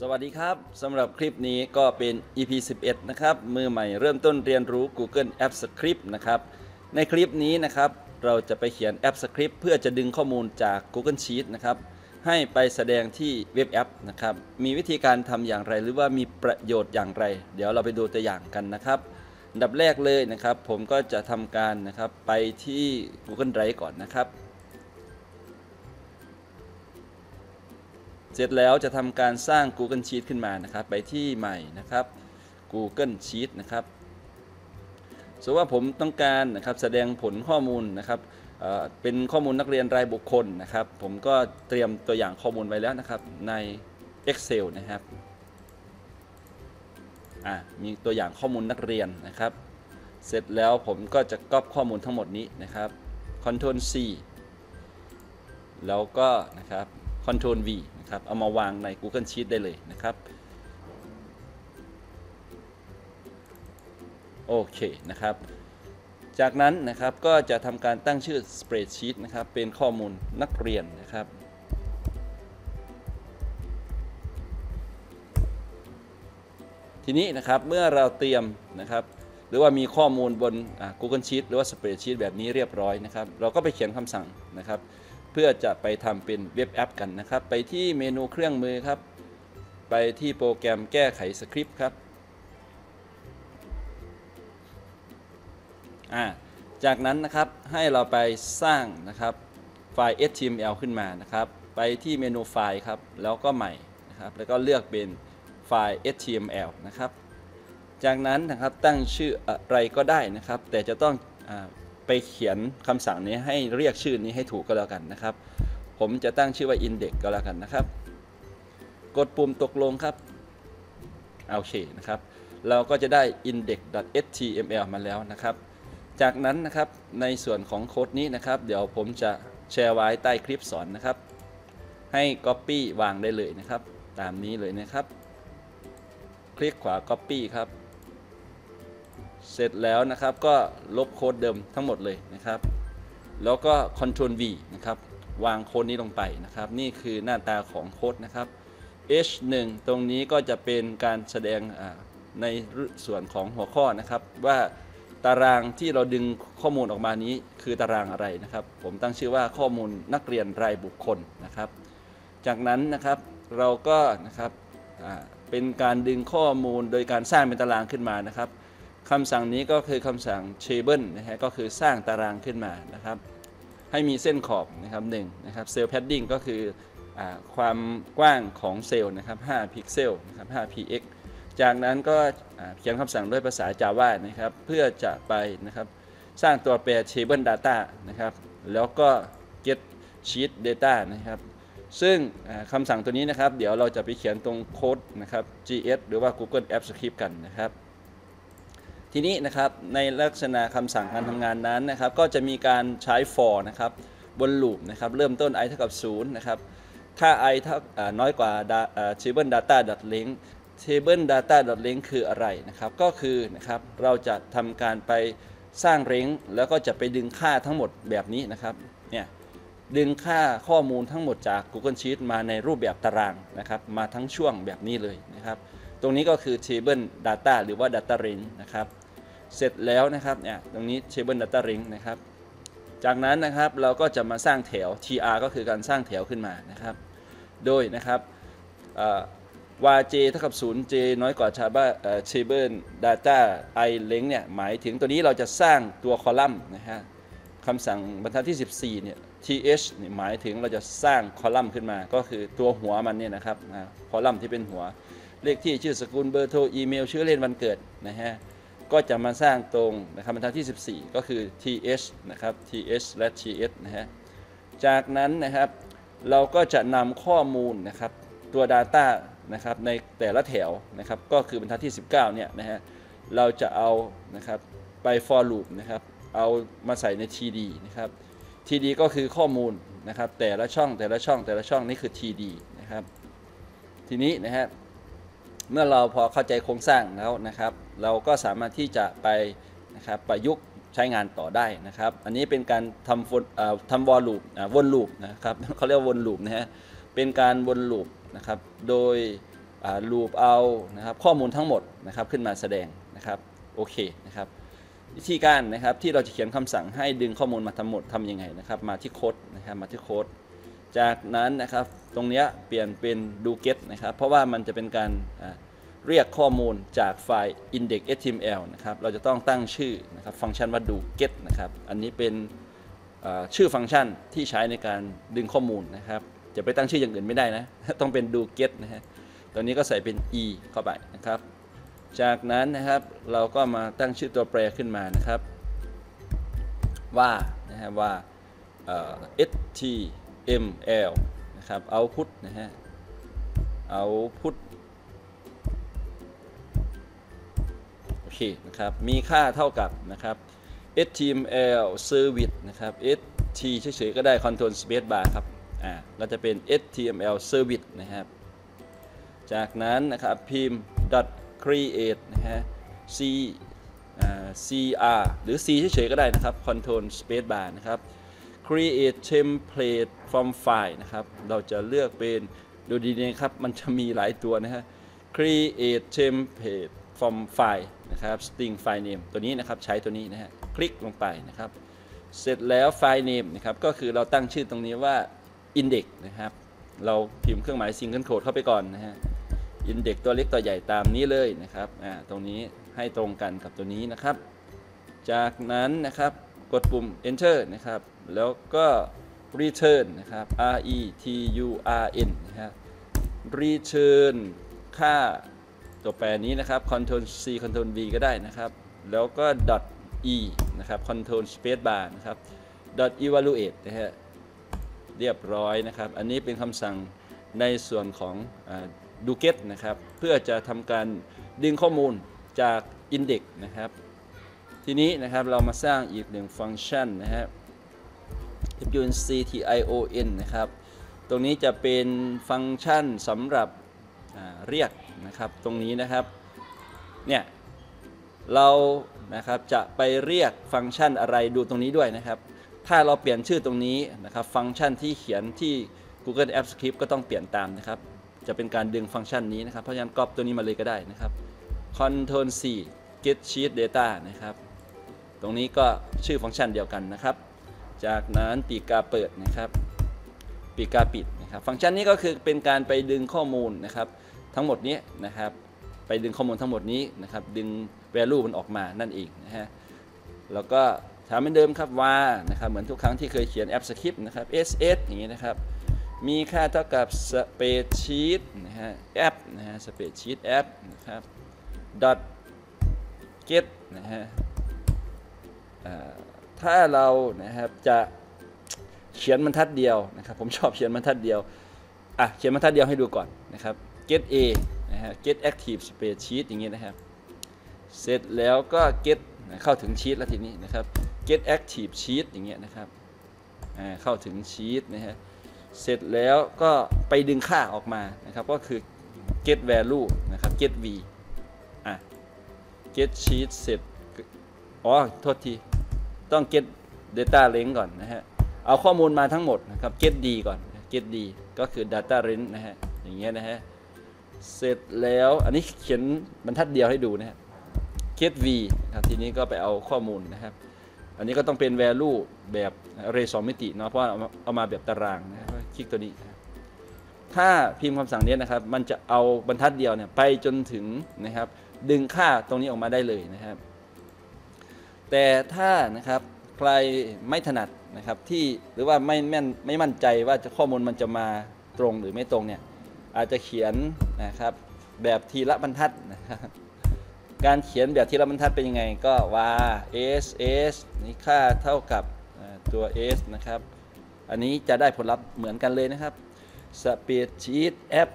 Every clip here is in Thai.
สวัสดีครับสำหรับคลิปนี้ก็เป็น EP 11นะครับมือใหม่เริ่มต้นเรียนรู้ Google Apps Script นะครับในคลิปนี้นะครับเราจะไปเขียนแอป Script เพื่อจะดึงข้อมูลจาก Google Sheet นะครับให้ไปแสดงที่เว็บแอปนะครับมีวิธีการทำอย่างไรหรือว่ามีประโยชน์อย่างไร เดี๋ยวเราไปดูตัวอย่างกันนะครับอันดับแรกเลยนะครับผมก็จะทำการนะครับไปที่ Google Drive ก่อนนะครับเสร็จแล้วจะทำการสร้าง Google Sheet ขึ้นมานะครับไปที่ใหม่นะครับ Google Sheet นะครับสมมติว่าผมต้องการนะครับแสดงผลข้อมูลนะครับเป็นข้อมูลนักเรียนรายบุคคลนะครับผมก็เตรียมตัวอย่างข้อมูลไว้แล้วนะครับใน Excel นะครับมีตัวอย่างข้อมูลนักเรียนนะครับเสร็จแล้วผมก็จะก๊อปข้อมูลทั้งหมดนี้นะครับ Ctrl C แล้วก็นะครับ Ctrl V นะครับเอามาวางใน Google Sheet ได้เลยนะครับโอเคนะครับจากนั้นนะครับก็จะทำการตั้งชื่อ Spreadsheet นะครับเป็นข้อมูลนักเรียนนะครับทีนี้นะครับเมื่อเราเตรียมนะครับหรือว่ามีข้อมูลบนGoogle Sheet หรือว่า Spreadsheet แบบนี้เรียบร้อยนะครับเราก็ไปเขียนคำสั่งนะครับเพื่อจะไปทำเป็นเว็บแอปกันนะครับไปที่เมนูเครื่องมือครับไปที่โปรแกรมแก้ไขสคริปต์ครับจากนั้นนะครับให้เราไปสร้างนะครับไฟล์ HTML ขึ้นมานะครับไปที่เมนูไฟล์ครับแล้วก็ใหม่นะครับแล้วก็เลือกเป็นไฟล์ HTML นะครับจากนั้นนะครับตั้งชื่ออะไรก็ได้นะครับแต่จะต้องไปเขียนคำสั่งนี้ให้เรียกชื่อนี้ให้ถูกก็แล้วกันนะครับผมจะตั้งชื่อว่า index ก็แล้วกันนะครับกดปุ่มตกลงครับโอเคนะครับเราก็จะได้ index.html มาแล้วนะครับจากนั้นนะครับในส่วนของโค้ดนี้นะครับเดี๋ยวผมจะแชร์ไว้ใต้คลิปสอนนะครับให้ Copy วางได้เลยนะครับตามนี้เลยนะครับคลิกขวา Copy ครับเสร็จแล้วนะครับก็ลบโค้ดเดิมทั้งหมดเลยนะครับแล้วก็ Ctrl V นะครับวางโค้ดนี้ลงไปนะครับนี่คือหน้าตาของโค้ดนะครับ H1 ตรงนี้ก็จะเป็นการแสดงในส่วนของหัวข้อนะครับว่าตารางที่เราดึงข้อมูลออกมานี้คือตารางอะไรนะครับผมตั้งชื่อว่าข้อมูลนักเรียนรายบุคคลนะครับจากนั้นนะครับเราก็นะครับเป็นการดึงข้อมูลโดยการสร้างเป็นตารางขึ้นมานะครับคำสั่งนี้ก็คือคำสั่ง table นะฮะก็คือสร้างตารางขึ้นมานะครับให้มีเส้นขอบนะครับ1นะครับเซลล์ padding ก็คือความกว้างของเซลล์นะครับ5พิกเซลนะครับ5 px จากนั้นก็เขียนคำสั่งด้วยภาษา Java นะครับเพื่อจะไปนะครับสร้างตัวแปร table data นะครับแล้วก็ get sheet data นะครับซึ่งคำสั่งตัวนี้นะครับเดี๋ยวเราจะไปเขียนตรงโค้ดนะครับ gs หรือว่า Google Apps Script กันนะครับทีนี้นะครับในลักษณะคำสั่งการทำงานนั้นนะครับก็จะมีการใช้ for นะครับบนลูปนะครับเริ่มต้น i เท่ากับ0นะครับถ้า i เท่าน้อยกว่า table data length table data length คืออะไรนะครับก็คือนะครับเราจะทำการไปสร้าง length แล้วก็จะไปดึงค่าทั้งหมดแบบนี้นะครับเนี่ยดึงค่าข้อมูลทั้งหมดจาก Google Sheet มาในรูปแบบตารางนะครับมาทั้งช่วงแบบนี้เลยนะครับตรงนี้ก็คือ table data หรือว่า data range นะครับเสร็จแล้วนะครับเนี่ยตรงนี้ table data range นะครับจากนั้นนะครับเราก็จะมาสร้างแถว tr ก็คือการสร้างแถวขึ้นมานะครับโดยนะครับว่า j เท่ากับ0 j น้อยกว่า table data i length เนี่ยหมายถึงตัวนี้เราจะสร้างตัวคอลัมน์นะฮะคำสั่งบรรทัดที่14เนี่ย th หมายถึงเราจะสร้างคอลัมน์ขึ้นมาก็คือตัวหัวมันเนี่ยนะครับคอลัมน์ที่เป็นหัวเลขที่ชื่อสกุลเบอร์โทรอีเมลชื่อเล่นวันเกิดนะฮะก็จะมาสร้างตรงนะครับบรรทัดที่14ก็คือ th นะครับ th และ th นะฮะจากนั้นนะครับเราก็จะนำข้อมูลนะครับตัว Data นะครับในแต่ละแถวนะครับก็คือบรรทัดที่19เนี่ยนะฮะเราจะเอานะครับไป for loop นะครับเอามาใส่ใน td นะครับ td ก็คือข้อมูลนะครับแต่ละช่องนี่คือ td นะครับทีนี้นะฮะเมื่อเราพอเข้าใจโครงสร้างแล้วนะครับเราก็สามารถที่จะไปนะครับประยุกต์ใช้งานต่อได้นะครับอันนี้เป็นการทำวนลูปนะครับเขาเรียกว่าวนลูปนะฮะเป็นการวนลูปนะครับโดยลูปเอานะครับข้อมูลทั้งหมดนะครับขึ้นมาแสดงนะครับโอเคนะครับวิธีการนะครับที่เราจะเขียนคำสั่งให้ดึงข้อมูลมาทั้งหมดทำยังไงนะครับมาที่โค้ดนะครับมาที่โค้ดจากนั้นนะครับตรงนี้เปลี่ยนเป็น do get นะครับเพราะว่ามันจะเป็นการเรียกข้อมูลจากไฟล์ index.html นะครับเราจะต้องตั้งชื่อนะครับฟังก์ชันว่า do get นะครับอันนี้เป็นชื่อฟังก์ชันที่ใช้ในการดึงข้อมูลนะครับจะไปตั้งชื่ออย่างอื่นไม่ได้นะต้องเป็น do get นะฮะตัวนี้ก็ใส่เป็น e เข้าไปนะครับจากนั้นนะครับเราก็มาตั้งชื่อตัวแปรขึ้นมานะครับว่าhtml นะครับ output นะฮะ output โอเคนะครับมีค่าเท่ากับนะครับ html service นะครับ ht เฉยๆก็ได้ control space bar ครับก็จะเป็น html service นะครับจากนั้นนะครับพิมพ์ create นะฮะ cr หรือ c เฉยๆก็ได้นะครับ control space bar นะครับ create template from file นะครับเราจะเลือกเป็นดูดีๆครับมันจะมีหลายตัวนะฮะ create template from file นะครับ string file name ตัวนี้นะครับใช้ตัวนี้นะฮะคลิกลงไปนะครับเสร็จแล้ว file name นะครับก็คือเราตั้งชื่อตรงนี้ว่า index นะครับเราพิมพ์เครื่องหมาย single quote เข้าไปก่อนนะฮะ index ตัวเล็กตัวใหญ่ตามนี้เลยนะครับตรงนี้ให้ตรงกันกับตัวนี้นะครับจากนั้นนะครับกดปุ่ม enter นะครับแล้วก็ return นะครับ return นะครับ return ค่าตัวแปรนี้นะครับ control c control v ก็ได้นะครับแล้วก็ e นะครับ control space bar นะครับ evaluate นะฮะเรียบร้อยนะครับอันนี้เป็นคำสั่งในส่วนของdo get นะครับเพื่อจะทำการดึงข้อมูลจาก index นะครับทีนี้นะครับเรามาสร้างอีกหนึ่งฟังก์ชันนะครับ function นะครับตรงนี้จะเป็นฟังก์ชันสำหรับเรียกนะครับตรงนี้นะครับเนี่ยเรานะครับจะไปเรียกฟังก์ชันอะไรดูตรงนี้ด้วยนะครับถ้าเราเปลี่ยนชื่อตรงนี้นะครับฟังก์ชันที่เขียนที่ Google Apps Script ก็ต้องเปลี่ยนตามนะครับจะเป็นการดึงฟังก์ชันนี้นะครับเพราะฉะนั้นก๊อปตัวนี้มาเลยก็ได้นะครับ Ctrl C get sheet data นะครับตรงนี้ก็ชื่อฟังก์ชันเดียวกันนะครับจากนั้นปีกาเปิดนะครับปีกาปิดนะครับฟังก์ชันนี้ก็คือเป็นการไปดึงข้อมูลนะครับทั้งหมดนี้นะครับไปดึงข้อมูลทั้งหมดนี้นะครับดึง value มันออกมานั่นเองนะฮะแล้วก็ถามเหมือนเดิมครับว่านะครับเหมือนทุกครั้งที่เคยเขียนแอปสคริปต์นะครับ ss อย่างนี้นะครับมีค่าเท่ากับ spreadsheet นะฮะ app นะฮะ spreadsheet app นะครับ dot get นะฮะถ้าเรานะครับจะเขียนบรรทัดเดียวนะครับผมชอบเขียนบรรทัดเดียวเขียนบรรทัดเดียวให้ดูก่อนนะครับ get a นะฮะ get active spreadsheet อย่างนี้นะครับเสร็จแล้วก็ get เข้าถึงชีตแล้วทีนี้นะครับ get active sheet อย่างเงี้ยนะครับเข้าถึงชีตนะฮะเสร็จแล้วก็ไปดึงค่าออกมานะครับก็คือ get value นะครับ get v get sheet เสร็จโทษทีต้อง get data length ก่อนนะฮะเอาข้อมูลมาทั้งหมดนะครับ get d ก่อน get d ก็คือ data length นะฮะอย่างเงี้ยนะฮะเสร็จแล้วอันนี้เขียนบรรทัดเดียวให้ดูนะฮะ get v ครับทีนี้ก็ไปเอาข้อมูลนะครับอันนี้ก็ต้องเป็น value แบบ array 2 มิติเนาะเพราะเอามาแบบตารางนะครับคลิกตัวนี้ถ้าพิมพ์คำสั่งนี้นะครับมันจะเอาบรรทัดเดียวเนี่ยไปจนถึงนะครับดึงค่าตรงนี้ออกมาได้เลยนะครับแต่ถ้านะครับใครไม่ถนัดนะครับที่หรือว่าไม่มั่นใจว่าข้อมูลมันจะมาตรงหรือไม่ตรงเนี่ยอาจจะเขียนนะครับแบบทีละบรรทัดนะครับการเขียนแบบทีละบรรทัดเป็นยังไงก็ว่า s นี่ค่าเท่ากับตัว s นะครับอันนี้จะได้ผลลัพธ์เหมือนกันเลยนะครับ spreadsheet app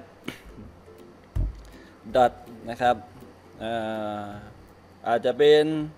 dot นะครับอาจจะเป็น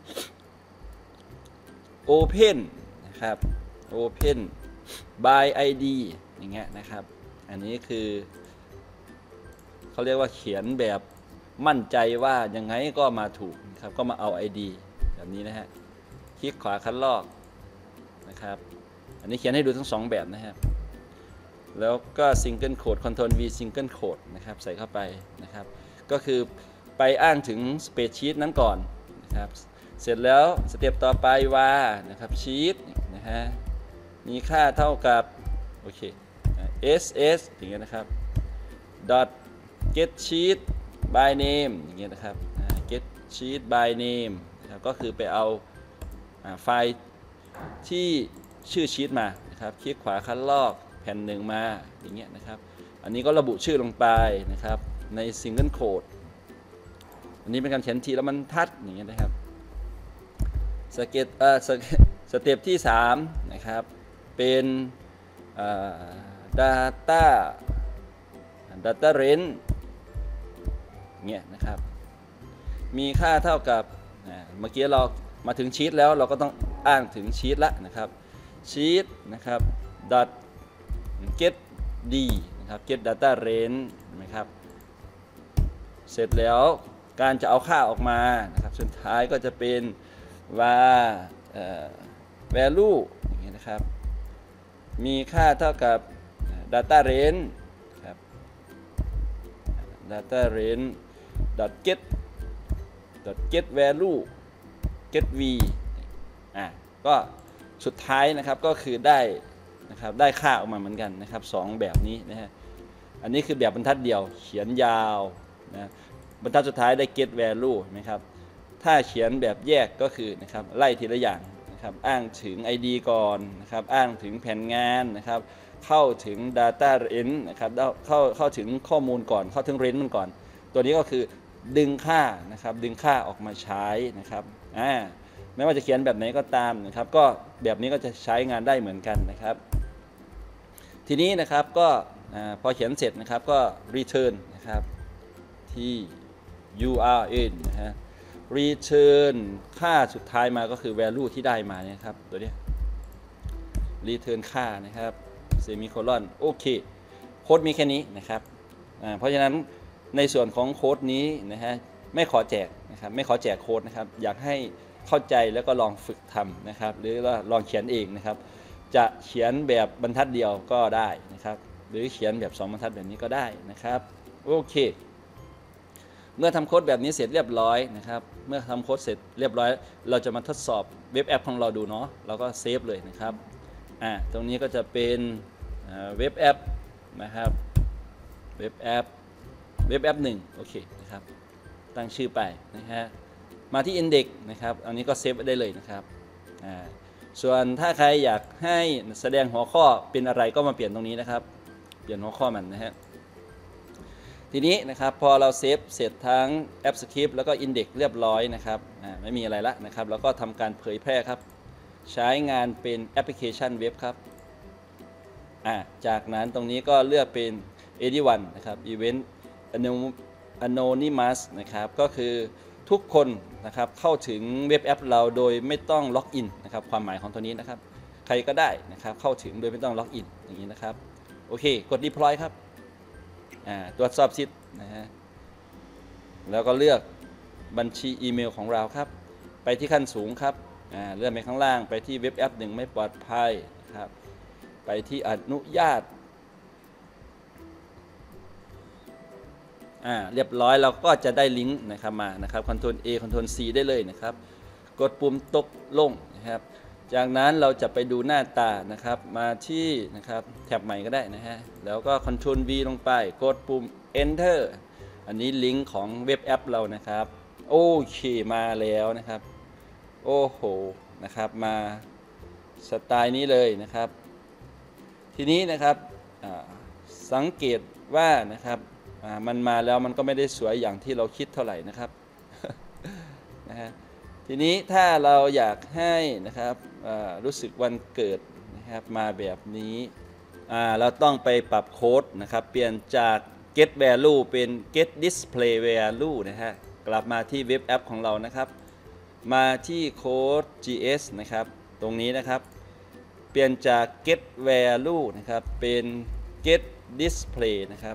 open นะครับ open by id อย่างเงี้ยนะครับอันนี้คือเขาเรียกว่าเขียนแบบมั่นใจว่ายังไงก็มาถูกนะครับก็มาเอา id แบบนี้นะฮะคลิกขวาคัดลอกนะครับอันนี้เขียนให้ดูทั้ง2แบบนะครับแล้วก็ single quote control v single quote นะครับใส่เข้าไปนะครับก็คือไปอ้างถึง spreadsheet นั้นก่อนนะครับเสร็จแล้วสเต็ปต่อไปว่านะครับ sheet นะฮะมีค่าเท่ากับโอเค ss อย่างเงี้ยนะครับ dot get sheet by name อย่างเงี้ยนะครับ get sheet by name นะครับก็คือไปเอาไฟล์ที่ชื่อชีตมานะครับคลิกขวาคัดลอกแผ่นหนึ่งมาอย่างเงี้ยนะครับอันนี้ก็ระบุชื่อลงไปนะครับใน single quote อันนี้เป็นการเขียนทีละบรรทัดอย่างเงี้ยนะครับสเต็ปที่3นะครับเป็น data range เงี้ยนะครับมีค่าเท่ากับเมื่อกี้เรามาถึงชีตแล้วเราก็ต้องอ้างถึงชีตละนะครับชีตนะครับ dot get d นะครับ get data range นะครับเสร็จแล้วการจะเอาค่าออกมานะครับสุดท้ายก็จะเป็นว่าvalue อย่างนี้นะครับมีค่าเท่ากับ data range ครับ data range get value get v ก็สุดท้ายนะครับก็คือได้นะครับได้ค่าออกมาเหมือนกันนะครับ2แบบนี้นะฮะอันนี้คือแบบบรรทัดเดียวเขียนยาวนะบรรทัดสุดท้ายได้ get value ไหมครับถ้าเขียนแบบแยกก็คือนะครับไล่ทีละอย่างนะครับอ้างถึง ID ก่อนนะครับอ้างถึงแผนงานนะครับเข้าถึง data range นะครับเข้าถึงข้อมูลก่อนเข้าถึง range มันก่อนตัวนี้ก็คือดึงค่านะครับดึงค่าออกมาใช้นะครับไม่ว่าจะเขียนแบบไหนก็ตามนะครับก็แบบนี้ก็จะใช้งานได้เหมือนกันนะครับทีนี้นะครับก็พอเขียนเสร็จนะครับก็ return นะครับที่ url นะฮะ return ค่าสุดท้ายมาก็คือ value ที่ได้มาเนี่ยครับตัวนี้ return ค่านะครับ semicolon โอเคโค้ดมีแค่นี้นะครับเพราะฉะนั้นในส่วนของโค้ดนี้นะฮะไม่ขอแจกนะครับไม่ขอแจกโค้ดนะครับอยากให้เข้าใจแล้วก็ลองฝึกทำนะครับหรือลองเขียนเองนะครับจะเขียนแบบบรรทัดเดียวก็ได้นะครับหรือเขียนแบบ2บรรทัดแบบนี้ก็ได้นะครับโอเคเมื่อทำโค้ดแบบนี้เสร็จเรียบร้อยนะครับเมื่อทำโค้ดเสร็จเรียบร้อยเราจะมาทดสอบเว็บแอปของเราดูเนาะเราก็เซฟเลยนะครับตรงนี้ก็จะเป็นเว็บแอปนะครับเว็บแอป1โอเคนะครับตั้งชื่อไปนะฮะมาที่ Index นะครับอันนี้ก็เซฟได้เลยนะครับส่วนถ้าใครอยากให้แสดงหัวข้อเป็นอะไรก็มาเปลี่ยนตรงนี้นะครับเปลี่ยนหัวข้อมันนะฮะทีนี้นะครับพอเราเซฟเสร็จทั้งแอปสคริปต์แล้วก็ Index เรียบร้อยนะครับไม่มีอะไรละนะครับแล้วก็ทำการเผยแพร่ครับใช้งานเป็นแอปพลิเคชันเว็บครับจากนั้นตรงนี้ก็เลือกเป็น AD1 นะครับ Event Anonymous นะครับก็คือทุกคนนะครับเข้าถึงเว็บแอปเราโดยไม่ต้องล็อกอินนะครับความหมายของตัวนี้นะครับใครก็ได้นะครับเข้าถึงโดยไม่ต้องล็อกอินอย่างนี้นะครับโอเคกด Deploy ครับตรวจสอบสิทธิ์นะฮะแล้วก็เลือกบัญชีอีเมลของเราครับไปที่ขั้นสูงครับเลื่อนไปข้างล่างไปที่เว็บแอป1ไม่ปลอดภัยนะครับไปที่อนุญาตเรียบร้อยเราก็จะได้ลิงก์นะครับมานะครับ Ctrl A Ctrl C ได้เลยนะครับกดปุ่มตกลงนะครับจากนั้นเราจะไปดูหน้าตานะครับมาที่นะครับแท็บใหม่ก็ได้นะฮะแล้วก็ Ctrl V ลงไปกดปุ่ม Enter อันนี้ลิงก์ของเว็บแอปเรานะครับโอเคมาแล้วนะครับโอ้โหนะครับมาสไตล์นี้เลยนะครับทีนี้นะครับสังเกตว่านะครับมันมาแล้วมันก็ไม่ได้สวยอย่างที่เราคิดเท่าไหร่นะครับนะฮะทีนี้ถ้าเราอยากให้นะครับรู้สึกวันเกิดนะครับมาแบบนี้เราต้องไปปรับโค้ดนะครับเปลี่ยนจาก get value เป็น get display value นะฮะกลับมาที่เว็บแอปของเรานะครับมาที่โค้ด gs นะครับตรงนี้นะครับเปลี่ยนจาก get value นะครับเป็น get display นะครับ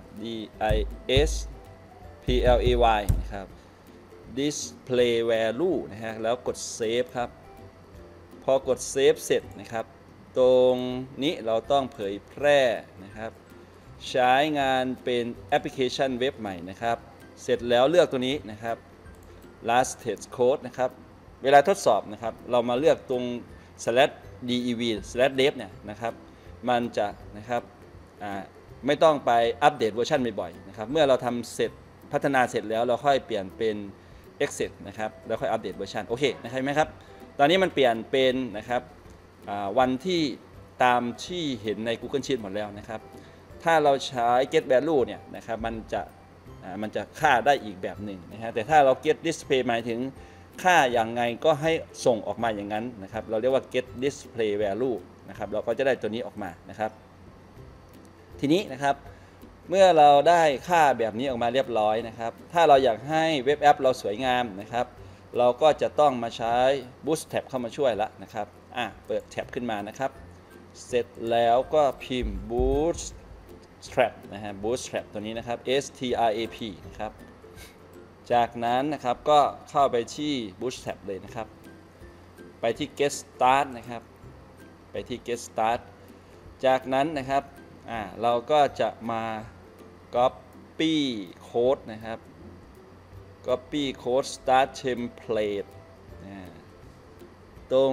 display นะครับ display value นะฮะแล้วกด save ครับพอกด save เสร็จนะครับตรงนี้เราต้องเผยแพร่นะครับใช้งานเป็นแอปพลิเคชันเว็บใหม่นะครับเสร็จแล้วเลือกตัวนี้นะครับ last test code นะครับเวลาทดสอบนะครับเรามาเลือกตรง /dev/dev เนี่ยนะครับมันจะนะครับไม่ต้องไปอัปเดตเวอร์ชันบ่อยๆนะครับเมื่อเราทำเสร็จพัฒนาเสร็จแล้วเราค่อยเปลี่ยนเป็น exit นะครับแล้วค่อยอัปเดตเวอร์ชันโอเคนะครับไหมครับตอนนี้มันเปลี่ยนเป็นนะครับวันที่ตามที่เห็นใน Google Sheet หมดแล้วนะครับถ้าเราใช้ get value เนี่ยนะครับมันจะค่าได้อีกแบบหนึ่งนะฮะแต่ถ้าเรา get display หมายถึงค่าอย่างไงก็ให้ส่งออกมาอย่างนั้นนะครับเราเรียกว่า get display value นะครับเราก็จะได้ตัวนี้ออกมานะครับทีนี้นะครับเมื่อเราได้ค่าแบบนี้ออกมาเรียบร้อยนะครับถ้าเราอยากให้เว็บแอปเราสวยงามนะครับเราก็จะต้องมาใช้ Bootstrap เข้ามาช่วยละนะครับเปิดแท็บขึ้นมานะครับเสร็จแล้วก็พิมพ์ Bootstrap นะฮะ Bootstrap ตัวนี้นะครับ STRAP นะครับจากนั้นนะครับก็เข้าไปที่ Bootstrap เลยนะครับไปที่ Get Start นะครับไปที่ Get Start จากนั้นนะครับเราก็จะมา Copy Code นะครับ Copy Code Start Template ตรง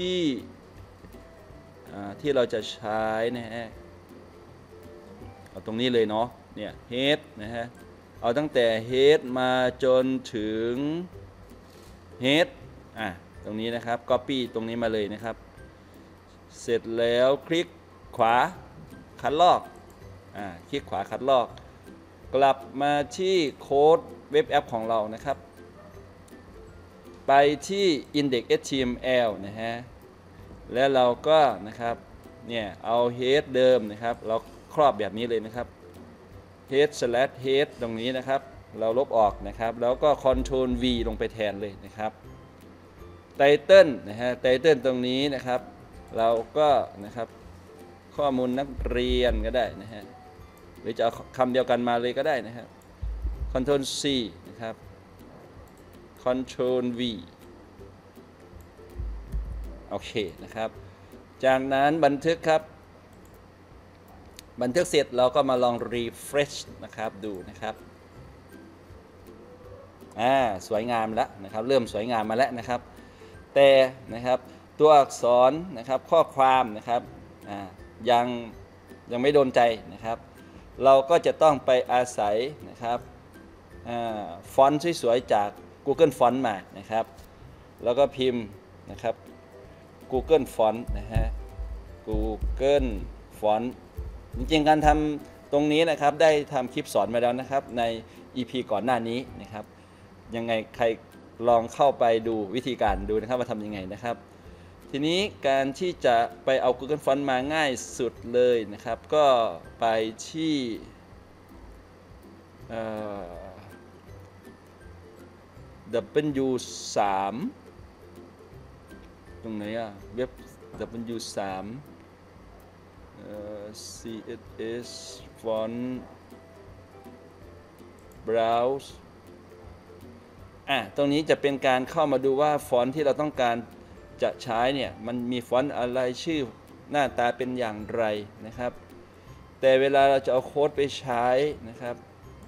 ที่เราจะใช้นะฮะเอาตรงนี้เลยเนาะเนี่ย head นะฮะเอาตั้งแต่ head มาจนถึง head ตรงนี้นะครับ copy ตรงนี้มาเลยนะครับเสร็จแล้วคลิกขวาคัดลอกคลิกขวาคัดลอกกลับมาที่โค้ดเว็บแอปของเรานะครับไปที่ index.html นะฮะแล้วเราก็นะครับเนี่ยเอา head เดิมนะครับเราครอบแบบนี้เลยนะครับ head/head ตรงนี้นะครับเราลบออกนะครับแล้วก็ Ctrl V ลงไปแทนเลยนะครับ title นะฮะ title ตรงนี้นะครับเราก็นะครับข้อมูลนักเรียนก็ได้นะฮะหรือจะเอาคำเดียวกันมาเลยก็ได้นะครับ Ctrl C นะครับ Ctrl V โอเคนะครับจากนั้นบันทึกครับบันทึกเสร็จเราก็มาลอง refresh นะครับดูนะครับสวยงามแล้วนะครับเริ่มสวยงามมาแล้วนะครับแต่นะครับตัวอักษรนะครับข้อความนะครับยังไม่โดนใจนะครับเราก็จะต้องไปอาศัยนะครับฟอนต์สวยๆจาก Google Font มานะครับแล้วก็พิมพ์นะครับ Google Font นะฮะ Google Font จริงๆการทำตรงนี้นะครับได้ทำคลิปสอนมาแล้วนะครับใน EP ก่อนหน้านี้นะครับยังไงใครลองเข้าไปดูวิธีการดูนะครับว่าทำยังไงนะครับทีนี้การที่จะไปเอา Google Font มาง่ายสุดเลยนะครับก็ไปที่W3 ตรงไหนเว็บ W3 CSS Font Browse ตรงนี้จะเป็นการเข้ามาดูว่าฟอนต์ที่เราต้องการจะใช้เนี่ยมันมีฟอนต์อะไรชื่อหน้าตาเป็นอย่างไรนะครับแต่เวลาเราจะเอาโค้ดไปใช้นะครับ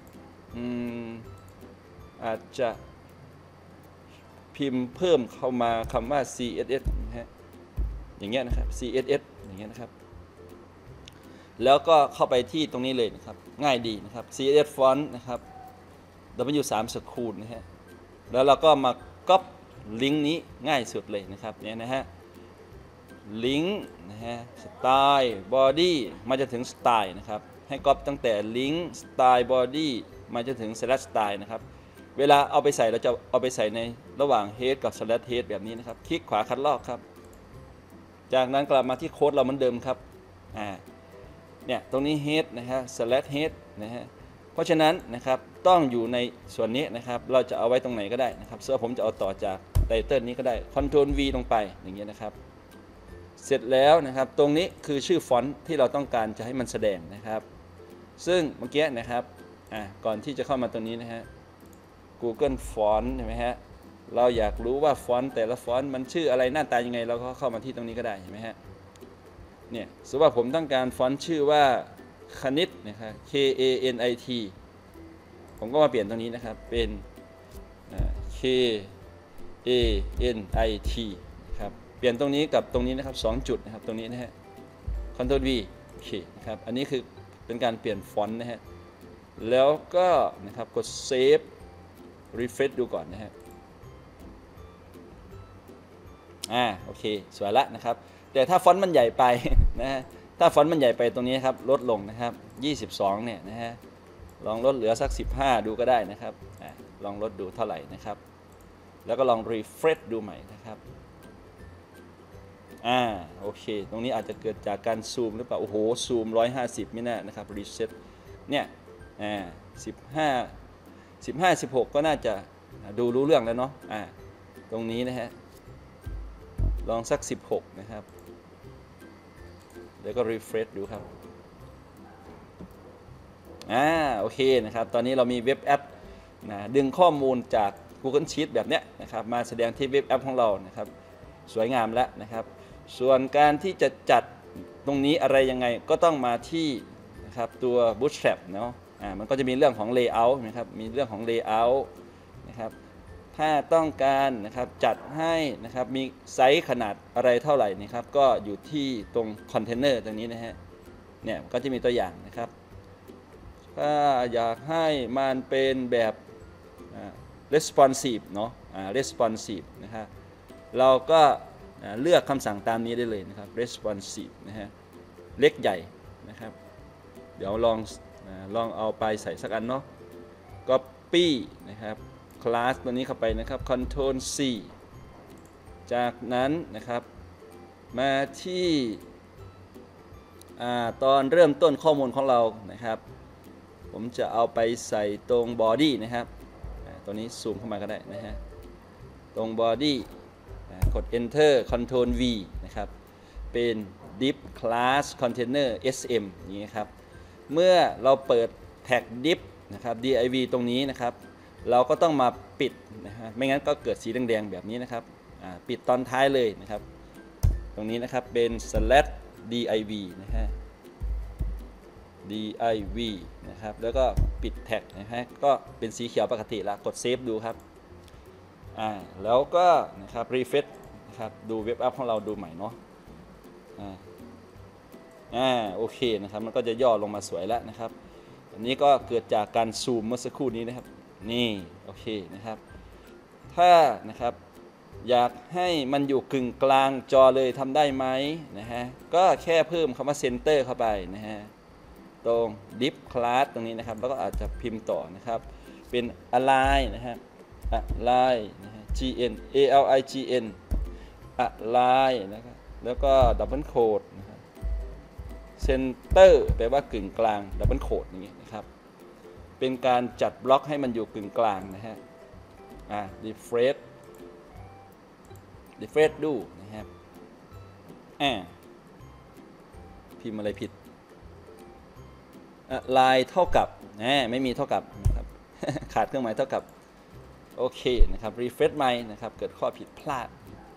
อาจจะพิมพ์เพิ่มเข้ามาคำว่า CSS นะฮะอย่างเงี้ยนะครับ CSS อย่างเงี้ยนะครับแล้วก็เข้าไปที่ตรงนี้เลยนะครับง่ายดีนะครับ CSS Font นะครับ W3 School นะฮะแล้วเราก็มาก๊อปลิงก์นี้ง่ายสุดเลยนะครับเนี่ยนะฮะลิงก์นะฮะสไตล์บอดี้มาจะถึงสไตล์นะครับให้ก๊อปตั้งแต่ลิงก์สไตล์บอดี้มาจะถึง slash style นะครับเวลาเอาไปใส่เราจะเอาไปใส่ในระหว่าง head กับ slash head แบบนี้นะครับคลิกขวาคัดลอกครับจากนั้นกลับมาที่โค้ดเราเหมือนเดิมครับเนี่ยตรงนี้ head นะฮะ slash head นะฮะเพราะฉะนั้นนะครับต้องอยู่ในส่วนนี้นะครับเราจะเอาไว้ตรงไหนก็ได้นะครับส่วนผมจะเอาต่อจากไตเติลนี้ก็ได้ Ctrl V ลงไปอย่างเงี้ยนะครับเสร็จแล้วนะครับตรงนี้คือชื่อฟอนต์ที่เราต้องการจะให้มันแสดงนะครับซึ่งเมื่อกี้นะครับก่อนที่จะเข้ามาตรงนี้นะฮะ Google Font ใช่ไหมฮะเราอยากรู้ว่าฟอนต์แต่ละฟอนต์มันชื่ออะไรหน้าตายังไงเราก็เข้ามาที่ตรงนี้ก็ได้เห็นไหมฮะเนี่ยสมมติว่าผมต้องการฟอนต์ชื่อว่าคณิตนะครับ KANIT ผมก็มาเปลี่ยนตรงนี้นะครับเป็นKANIT นะครับเปลี่ยนตรงนี้กับตรงนี้นะครับ2จุดนะครับตรงนี้นะฮะ Ctrl V โอเคนะครับอันนี้คือเป็นการเปลี่ยนฟอนต์นะฮะแล้วก็นะครับกด Save Refresh ดูก่อนนะฮะโอเคสวยละนะครับแต่ถ้าฟอนต์มันใหญ่ไปนะฮะถ้าฟอนต์มันใหญ่ไปตรงนี้ครับลดลงนะครับ22เนี่ยนะฮะลองลดเหลือสัก15ดูก็ได้นะครับลองลดดูเท่าไหร่นะครับแล้วก็ลอง refresh ดูใหม่นะครับโอเคตรงนี้อาจจะเกิดจากการซูมหรือเปล่าโอ้โหซูม150ไม่แน่นะครับ reset เนี่ย16ก็น่าจะดูรู้เรื่องแล้วเนาะตรงนี้นะฮะลองสัก16นะครับแล้วก็ refresh ดูครับโอเคนะครับตอนนี้เรามีเว็บแอปดึงข้อมูลจาก Google Sheet แบบเนี้ยนะครับมาแสดงที่เว็บแอปของเรานะครับสวยงามแล้วนะครับส่วนการที่จะจัดตรงนี้อะไรยังไงก็ต้องมาที่นะครับตัว Bootstrap เนาะมันก็จะมีเรื่องของ Layout นะครับมีเรื่องของ Layout นะครับถ้าต้องการนะครับจัดให้นะครับมีไซส์ขนาดอะไรเท่าไหร่นะครับก็อยู่ที่ตรงคอนเทนเนอร์ตรงนี้นะฮะเนี่ยก็จะมีตัวอย่างนะครับถ้าอยากให้มันเป็นแบบresponsive เนาะresponsive นะครับเราก็เลือกคำสั่งตามนี้ได้เลยนะครับ responsive นะฮะเล็กใหญ่นะครับเดี๋ยวลองเอาไปใส่สักอันเนาะ copy นะครับคลาสตัวนี้เข้าไปนะครับ Ctrl C จากนั้นนะครับมาที่ตอนเริ่มต้นข้อมูลของเรานะครับผมจะเอาไปใส่ตรง body นะครับตัวนี้ซูมเข้ามาก็ได้นะฮะตรง body กด enter Ctrl V นะครับเป็น div class container sm อย่างนี้ครับเมื่อเราเปิดแท็ก div นะครับ div ตรงนี้นะครับเราก็ต้องมาปิดนะฮะไม่งั้นก็เกิดสีแดงๆแบบนี้นะครับปิดตอนท้ายเลยนะครับตรงนี้นะครับเป็น /div นะฮะ div นะครับแล้วก็ปิดแท็กนะฮะก็เป็นสีเขียวปกติแล้วกดเซฟดูครับแล้วก็นะครับ refresh นะครับดูเว็บแอปของเราดูใหม่เนาะโอเคนะครับมันก็จะย่อลงมาสวยแล้วนะครับอันนี้ก็เกิดจากการซูมเมื่อสักครู่นี้นะครับนี่โอเคนะครับถ้านะครับอยากให้มันอยู่กึ่งกลางจอเลยทำได้ไหมนะฮะก็แค่เพิ่มคำว่า center เข้าไปนะฮะตรง div class ตรงนี้นะครับแล้วก็อาจจะพิมพ์ต่อนะครับเป็น align นะฮะ align นะฮะ gn align align นะครับแล้วก็ double quote นะครับ center แปลว่ากึ่งกลาง double quote อย่างนี้นะครับเป็นการจัดบล็อกให้มันอยู่กึ่งกลางนะฮะrefresh ดูนะครับพิมพ์อะไรผิดลายเท่ากับไม่มีเท่ากับนะครับ ขาดเครื่องหมายเท่ากับโอเคนะครับ refresh ใหม่นะครับเกิดข้อผิดพลาด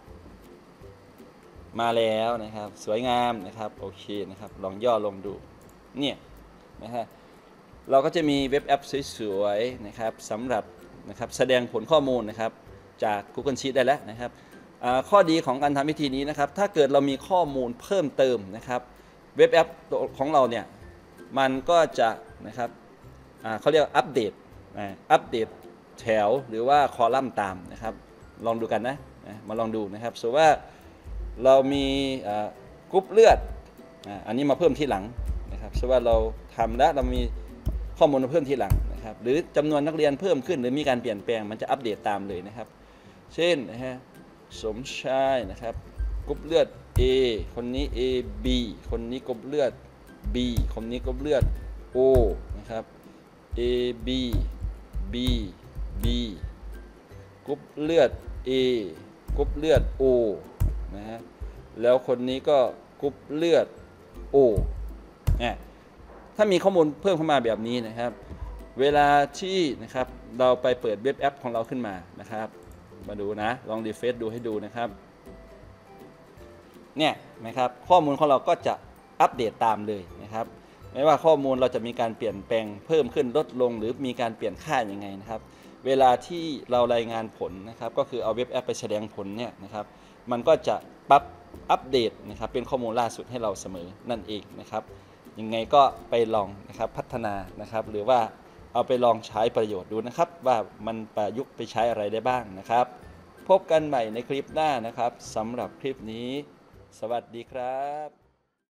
มาแล้วนะครับสวยงามนะครับโอเคนะครับลองย่อลงดูเนี่ยนะฮะเราก็จะมีเว็บแอปสวยๆนะครับสำหรับนะครับแสดงผลข้อมูลนะครับจาก Google Sheet ได้แล้วนะครับข้อดีของการทำวิธีนี้นะครับถ้าเกิดเรามีข้อมูลเพิ่มเติมนะครับเว็บแอปของเราเนี่ยมันก็จะนะครับเขาเรียกอัปเดตแถวหรือว่าคอลัมน์ตามนะครับลองดูกันนะมาลองดูนะครับสมมติว่าเรามีกรุ๊ปเลือดอันนี้มาเพิ่มที่หลังนะครับสมมติว่าเราทำแล้วเรามีข้อมูลมาเพิ่มที่หลังนะครับหรือจำนวนนักเรียนเพิ่มขึ้นหรือมีการเปลี่ยนแปลงมันจะอัปเดตตามเลยนะครับเช่นนะฮะสมชายนะครับกรุ๊ปเลือด A คนนี้ A B คนนี้กรุ๊ปเลือด B คนนี้กรุ๊ปเลือด O นะครับ A B B B กรุ๊ปเลือด A กรุ๊ปเลือด O นะฮะแล้วคนนี้ก็กรุ๊ปเลือด O ถ้ามีข้อมูลเพิ่มเข้ามาแบบนี้นะครับเวลาที่นะครับเราไปเปิดเว็บแอปของเราขึ้นมานะครับมาดูนะลองรีเฟรชดูให้ดูนะครับเนี่ยนะครับข้อมูลของเราก็จะอัปเดตตามเลยนะครับไม่ว่าข้อมูลเราจะมีการเปลี่ยนแปลงเพิ่มขึ้นลดลงหรือมีการเปลี่ยนค่ายังไงนะครับเวลาที่เรารายงานผลนะครับก็คือเอาเว็บแอปไปแสดงผลเนี่ยนะครับมันก็จะปรับอัปเดตนะครับเป็นข้อมูลล่าสุดให้เราเสมอนั่นเองนะครับยังไงก็ไปลองนะครับพัฒนานะครับหรือว่าเอาไปลองใช้ประโยชน์ดูนะครับว่ามันประยุกต์ไปใช้อะไรได้บ้างนะครับพบกันใหม่ในคลิปหน้านะครับสำหรับคลิปนี้สวัสดีครับ